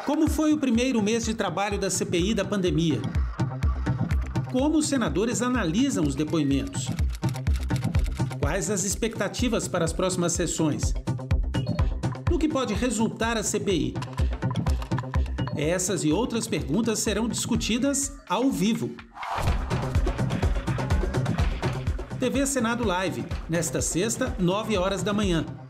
Como foi o primeiro mês de trabalho da CPI da pandemia? Como os senadores analisam os depoimentos? Quais as expectativas para as próximas sessões? No que pode resultar a CPI? Essas e outras perguntas serão discutidas ao vivo. TV Senado Live, nesta sexta, 9 horas da manhã.